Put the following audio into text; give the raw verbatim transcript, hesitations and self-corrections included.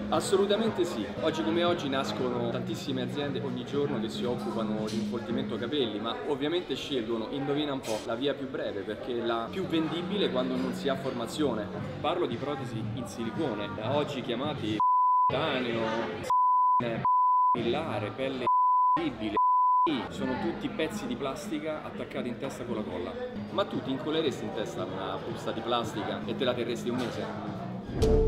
Assolutamente sì, oggi come oggi nascono tantissime aziende ogni giorno che si occupano di infoltimento capelli, ma ovviamente scelgono, indovina un po', la via più breve perché è la più vendibile quando non si ha formazione. Parlo di protesi in silicone, da oggi chiamati titanio, millare, pelle invisibile. Sono tutti pezzi di plastica attaccati in testa con la colla. Ma tu ti incolleresti in testa una busta di plastica e te la terresti un mese?